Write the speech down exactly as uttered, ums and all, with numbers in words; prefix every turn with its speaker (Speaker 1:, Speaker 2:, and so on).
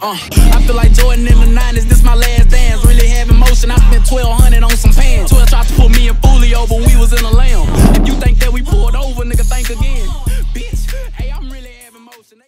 Speaker 1: Uh, I feel like Jordan in the nineties, this my last dance. Really having motion, I spent twelve hundred on some pants. twelve tried to put me and Fulio, but we was in a lamb. If you think that we pulled over, nigga, think again. Bitch, hey, I'm really having motion.